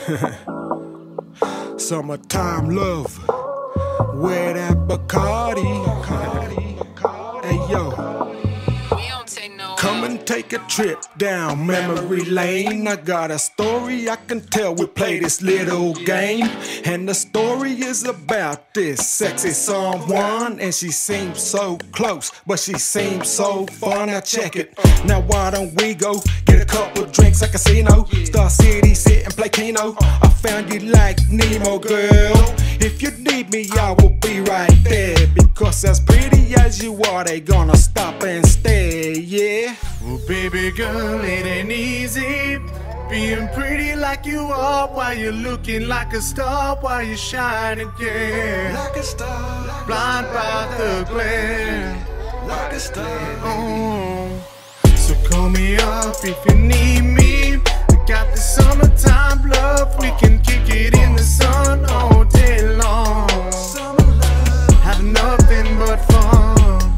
Summertime love, where that Bacardi. Hey yo, come and take a trip down memory lane. I got a story I can tell, we play this little game. And the story is about this sexy someone. And she seems so close, but she seems so fun. Now check it, now why don't we go get a couple drinks at casino? Star City, sit and play Keno. I found you like Nemo, girl. If you need me, I will be right there. Because as pretty as you are, they gonna stop and stare, yeah. Well, baby girl, it ain't easy being pretty like you are, while you're looking like a star, while you're shining, yeah. Like a star, blind by the glare, like a star. So call me up if you need me. I got the summertime love, we can kick it in the sun all day long. Have nothing but fun.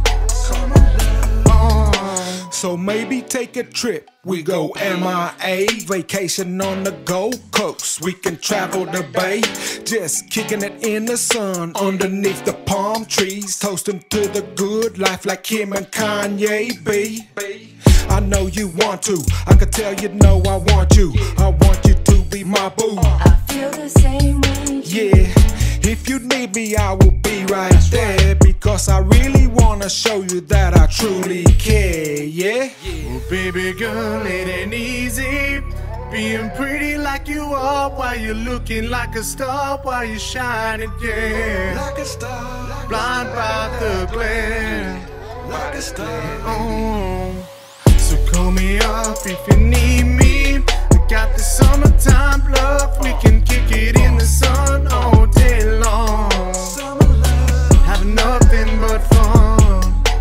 So maybe take a trip, we go MIA, vacation on the Gold Coast. We can travel the bay, just kicking it in the sun, underneath the palm trees, toasting to the good life like Kim and Kanye B. I know you want to, I can tell you know I want you. I want you to be my boo. I feel the same way. Yeah, if you need me, I will be right there. Because I really wanna show you that I truly care, yeah? Well, baby girl, it ain't easy being pretty like you are, while you're looking like a star, while you're shining, yeah. Like a star, blind by the glare, like a star. So call me up if you need me. I got the summertime love, we can kick it in the sun all day long. Have nothing but fun.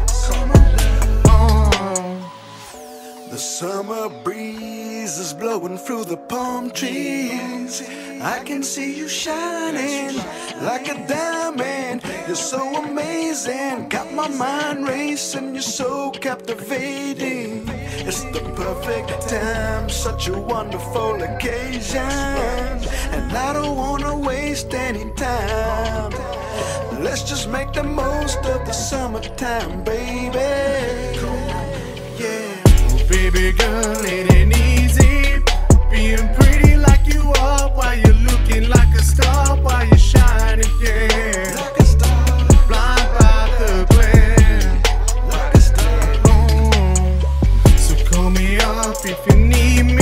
The summer breeze is blowing through the palm trees. I can see you shining like a diamond. You're so amazing, got my mind racing. You're so captivating. It's the perfect time, such a wonderful occasion. And I don't wanna waste any time. Let's just make the most of the summertime, baby. Yeah. Baby girl, it ain't easy being pretty like you are, while you're looking like a star, while you're shining, yeah. Like a star, blind by the glare, like a star. So call me up if you need me.